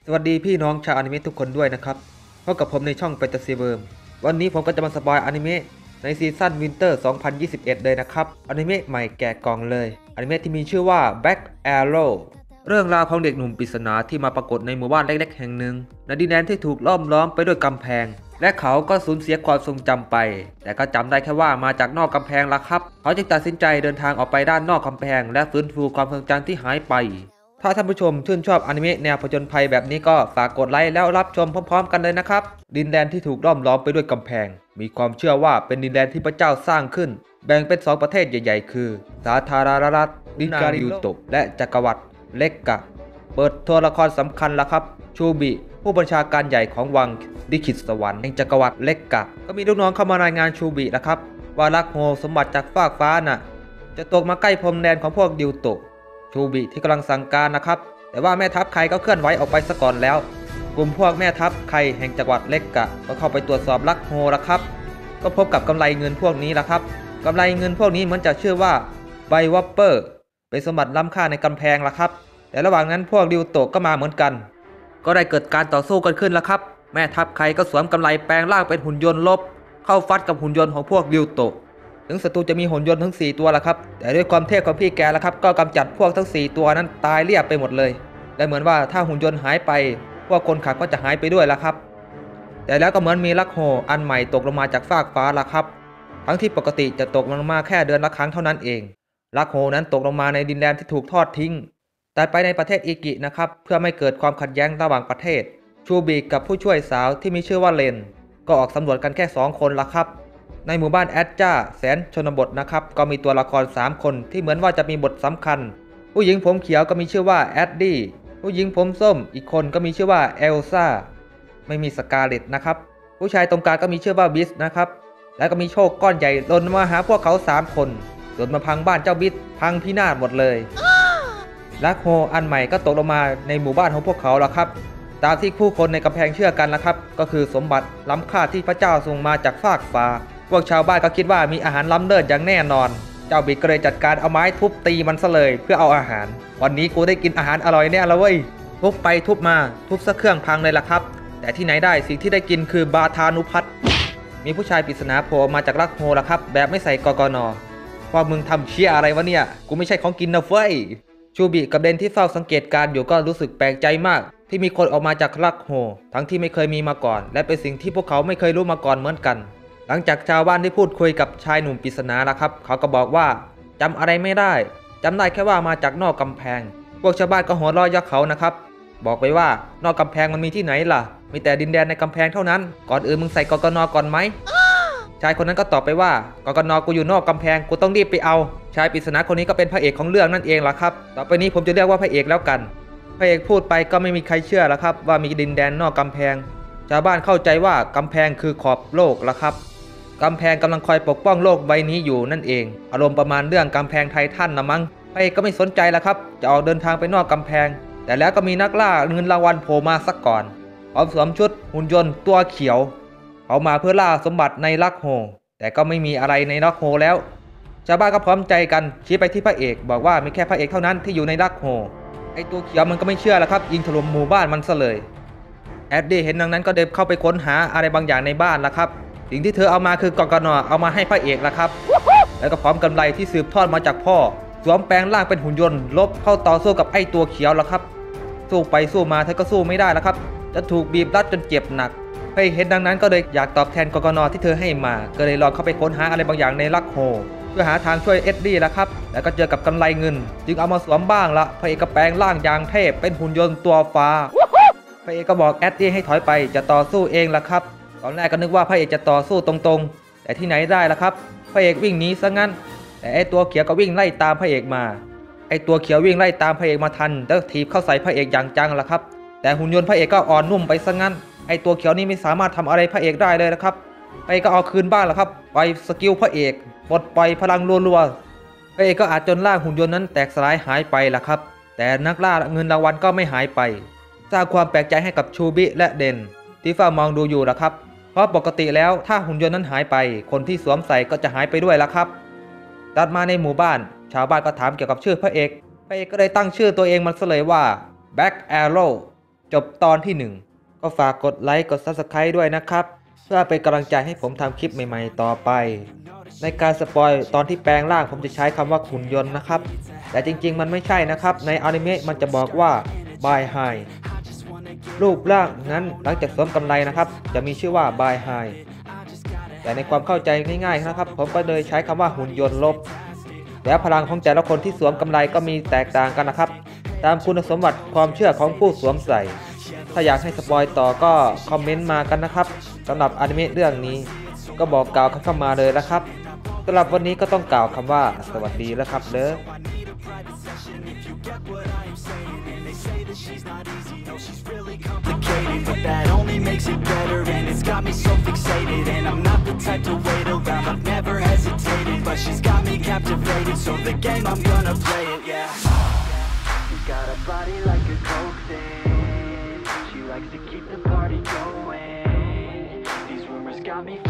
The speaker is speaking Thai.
สวัสดีพี่น้องชาวอนิเมะทุกคนด้วยนะครับพบกับผมในช่องแฟนตาซีเวิร์มวันนี้ผมก็จะมาสปอยอนิเมะในซีซั่นวินเตอร์ 2021 เลยนะครับอนิเมะใหม่แกะกล่องเลยอนิเมะที่มีชื่อว่า Black Arrow เรื่องราวของเด็กหนุ่มปริศนาที่มาปรากฏในหมู่บ้านเล็กๆแห่งหนึ่งในดินแดนที่ถูกล้อมล้อมไปด้วยกำแพงและเขาก็สูญเสียความทรงจำไปแต่ก็จำได้แค่ว่ามาจากนอกกำแพงละครับเขาจึงตัดสินใจเดินทางออกไปด้านนอกกำแพงและฟื้นฟูความทรงจำที่หายไปถ้าท่านผู้ชมชื่นชอบอนิเมะแนวผจญภัยแบบนี้ก็ฝากกดไลค์แล้วรับชมพร้อมๆกันเลยนะครับดินแดนที่ถูกล้อมล้อมไปด้วยกำแพงมีความเชื่อว่าเป็นดินแดนที่พระเจ้าสร้างขึ้นแบ่งเป็น2ประเทศใหญ่ๆคือสาธารณรัฐดินการิโตะและจักรวรรดิเล็กกะเปิดตัวละครสำคัญละครับชูบิผู้บัญชาการใหญ่ของวังดิคิดสวรรค์แห่งจักรวรรดิเล็กกะก็มีลูกน้องเข้ามารายงานชูบินะครับว่าลักโฮสมบัติจากฟากฟ้าน่ะจะตกมาใกล้พรมแดนของพวกดิวโตะชูบิที่กำลังสั่งการนะครับแต่ว่าแม่ทัพไคก็เคลื่อนไหวออกไปซะก่อนแล้วกลุ่มพวกแม่ทัพไคแห่งจังหวัดเล็กกะก็เข้าไปตรวจสอบลักโฮละครับก็พบกับกำไรเงินพวกนี้ละครับกำไรเงินพวกนี้เหมือนจะชื่อว่าไบวอปเปอร์เป็นสมบัติล้ำค่าในกำแพงละครับแต่ระหว่างนั้นพวกดิวโตะก็มาเหมือนกันก็ได้เกิดการต่อสู้กันขึ้นละครับแม่ทัพไคก็สวมกำไรแปลงร่างเป็นหุ่นยนต์ลบเข้าฟัดกับหุ่นยนต์ของพวกดิวโตะถึงศัตรูจะมีหุ่นยนต์ทั้ง4ตัวละครับแต่ด้วยความเทพของพี่แกละครับก็กำจัดพวกทั้ง4ตัวนั้นตายเรียบไปหมดเลยและเหมือนว่าถ้าหุ่นยนต์หายไปพวกคนขับก็จะหายไปด้วยละครับแต่แล้วก็เหมือนมีลักโฮอันใหม่ตกลงมาจากฟากฟ้าละครับทั้งที่ปกติจะตกลงมาแค่เดือนละครั้งเท่านั้นเองลักโฮนั้นตกลงมาในดินแดนที่ถูกทอดทิ้งแต่ไปในประเทศอิกินะครับเพื่อไม่เกิดความขัดแย้งระหว่างประเทศชูบิกับผู้ช่วยสาวที่มีชื่อว่าเลนก็ออกสำรวจกันแค่2คนละครับในหมู่บ้านแอดจ้าแสนชนบทนะครับก็มีตัวละคร3คนที่เหมือนว่าจะมีบทสำคัญผู้หญิงผมเขียวก็มีชื่อว่าแอดดี้ผู้หญิงผมส้มอีกคนก็มีชื่อว่าเอลซ่าไม่มีสกาเลตนะครับผู้ชายตรงกลางก็มีชื่อว่าบิสนะครับแล้วก็มีโชคก้อนใหญ่หล่นมาหาพวกเขา3คนจนมาพังบ้านเจ้าบิสพังพินาศหมดเลยลักโฮอันใหม่ก็ตกลงมาในหมู่บ้านของพวกเขาแล้วครับตามที่ผู้คนในกำแพงเชื่อกันนะครับก็คือสมบัติล้ำค่าที่พระเจ้าส่งมาจากฟากฟ้าพวกชาวบ้านก็คิดว่ามีอาหารล้ำเลิศอย่างแน่นอนเจ้าบิดก็เลยจัดการเอาไม้ทุบตีมันซะเลยเพื่อเอาอาหารวันนี้กูได้กินอาหารอร่อยแน่แล้วเว้ยทุบไปทุบมาทุบซะเครื่องพังเลยล่ะครับแต่ที่ไหนได้สิ่งที่ได้กินคือบาทานุพัฒน์มีผู้ชายปริศนาโผล่มาจากลักโฮล่ะครับแบบไม่ใส่กกน.พอมึงทำเชี่ยอะไรวะเนี่ยกูไม่ใช่ของกินนะเฟ้ยชูบิกับเดนที่เฝ้าสังเกตการอยู่ก็รู้สึกแปลกใจมากที่มีคนออกมาจากลักโฮทั้งที่ไม่เคยมีมาก่อนและเป็นสิ่งที่พวกเขาไม่เคยรู้มาก่อนเหมือนกันหลังจากชาวบ้านได้พูดคุยกับชายหนุ่มปริศนาแล้วครับเขาก็บอกว่าจำอะไรไม่ได้จำได้แค่ว่ามาจากนอกกำแพงพวกชาวบ้านก็หัวเราะยักเขานะครับบอกไปว่านอกกำแพงมันมีที่ไหนล่ะมีแต่ดินแดนในกำแพงเท่านั้นก่อนอื่นมึงใส่กกน.ก่อนไหมชายคนนั้นก็ตอบไปว่ากกน.กูอยู่นอกกำแพงกูต้องรีบไปเอาชายปริศนาคนนี้ก็เป็นพระเอกของเรื่องนั่นเองล่ะครับต่อไปนี้ผมจะเรียกว่าพระเอกแล้วกันพระเอกพูดไปก็ไม่มีใครเชื่อแล้วครับว่ามีดินแดนนอกกำแพงชาวบ้านเข้าใจว่ากำแพงคือขอบโลกละครับกำแพงกำลังคอยปกป้องโลกใบนี้อยู่นั่นเองอารมณ์ประมาณเรื่องกำแพงไททันนะมั้งพระเอกก็ไม่สนใจแล้วครับจะออกเดินทางไปนอกกำแพงแต่แล้วก็มีนักล่าเงินรางวัลโผล่มาสักก่อนพร้อมสวมชุดหุ่นยนต์ตัวเขียวเขามาเพื่อล่าสมบัติในลักโฮแต่ก็ไม่มีอะไรในลักโฮแล้วชาวบ้านก็พร้อมใจกันชี้ไปที่พระเอกบอกว่ามีแค่พระเอกเท่านั้นที่อยู่ในลักโฮไอตัวเขียวมันก็ไม่เชื่อแล้วครับยิงถล่มหมู่บ้านมันซะเลยแอดดี้เห็นดังนั้นก็เดินเข้าไปค้นหาอะไรบางอย่างในบ้านละครับสิ่งที่เธอเอามาคือกกน.เอามาให้พระเอกละครับแล้วก็พร้อมกำไรที่สืบทอดมาจากพ่อสวมแปลงร่างเป็นหุ่นยนต์ลบเข้าต่อสู้กับไอตัวเขียวละครับสู้ไปสู้มาเธอก็สู้ไม่ได้ละครับจะถูกบีบรัดจนเจ็บหนักพระเอกเห็นดังนั้นก็เลยอยากตอบแทนกกน.ที่เธอให้มาก็เลยลองเข้าไปค้นหาอะไรบางอย่างในลักโฮเพื่อหาทางช่วยเอ็ดดี้ละครับแล้วก็เจอกับกำไรเงินจึงเอามาสวมบ้างละพระเอกก็แปลงร่างอย่างเทพเป็นหุ่นยนต์ตัวฟ้าพระเอกก็บอกเอ็ดดี้ให้ถอยไปจะต่อสู้เองละครับตอนแรกก็นึกว่าพระเอกจะต่อสู้ตรงๆแต่ที่ไหนได้ละครับพระเอกวิ่งหนีซะงั้นแต่ไอตัวเขียวก็วิ่งไล่ตามพระเอกมาไอตัวเขียววิ่งไล่ตามพระเอกมาทันแล้วถีบเข้าใส่พระเอกอย่างจังละครับแต่หุ่นยนต์พระเอกก็อ่อนนุ่มไปซะงั้นไอตัวเขียวนี่ไม่สามารถทำอะไรพระเอกได้เลยนะครับพระเอกก็เอาคืนบ้างละครับไปสกิลพระเอกปลดปล่อยพลังรัวๆพระเอกก็อาจจนร่างหุ่นยนต์นั้นแตกสลายหายไปละครับแต่นักล่าเงินรางวัลก็ไม่หายไปสร้างความแปลกใจให้กับชูบิและเดนที่เฝ้ามองดูอยู่ละครับเพราะปกติแล้วถ้าหุ่นยนต์นั้นหายไปคนที่สวมใส่ก็จะหายไปด้วยละครับตัดมาในหมู่บ้านชาวบ้านก็ถามเกี่ยวกับชื่อพระเอกก็เลยตั้งชื่อตัวเองมันซะเลยว่า Black Arrow จบตอนที่ 1ก็ฝากกดไลค์กด Subscribe ด้วยนะครับเพื่อเป็นกำลังใจให้ผมทำคลิปใหม่ๆต่อไปในการสปอยตอนที่แปลงร่างผมจะใช้คำว่าหุ่นยนต์นะครับแต่จริงๆมันไม่ใช่นะครับในอนิเมะมันจะบอกว่าบายไฮรูปร่างนั้นหลังจากสวมกำไลนะครับจะมีชื่อว่าบายไฮแต่ในความเข้าใจง่ายๆนะครับผมก็เลยใช้คำว่าหุ่นยนต์ลบแล้วพลังของแต่ละคนที่สวมกำไลก็มีแตกต่างกันนะครับตามคุณสมบัติความเชื่อของผู้สวมใส่ถ้าอยากให้สปอยต่อก็คอมเมนต์มากันนะครับสำหรับอนิเมะเรื่องนี้ก็บอกกล่าวเข้ามาเลยนะครับสำหรับวันนี้ก็ต้องกล่าวคำว่าสวัสดีแล้วครับเด้อ But that only makes it better, and it's got me so fixated. And I'm not the type to wait around, I've never hesitated. But she's got me captivated, so the game, I'm gonna play it, yeah. She got a body like a coke thing. She likes to keep the party going. These rumors got me